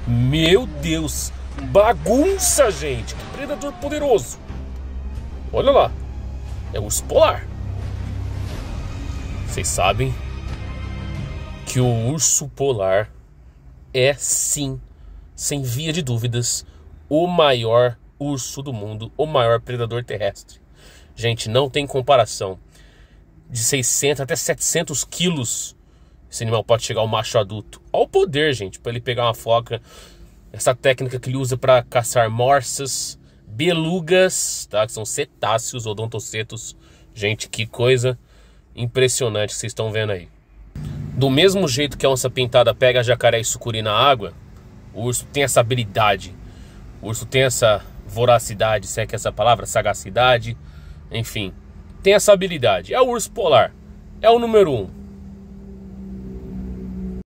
Meu Deus, bagunça, gente. Que predador poderoso. Olha lá, é o urso polar. Vocês sabem que o urso polar é sim, sem via de dúvidas, o maior urso do mundo, o maior predador terrestre. Gente, não tem comparação. De 600 até 700 quilos esse animal pode chegar ao macho adulto. Olha o poder, gente, para ele pegar uma foca. Essa técnica que ele usa para caçar morsas, belugas, tá? Que são cetáceos, odontocetos. Gente, que coisa impressionante que vocês estão vendo aí. Do mesmo jeito que a onça pintada pega jacaré e sucuri na água, o urso tem essa habilidade. O urso tem essa voracidade, se é que essa palavra, sagacidade, enfim, tem essa habilidade. É o urso polar, é o número 1.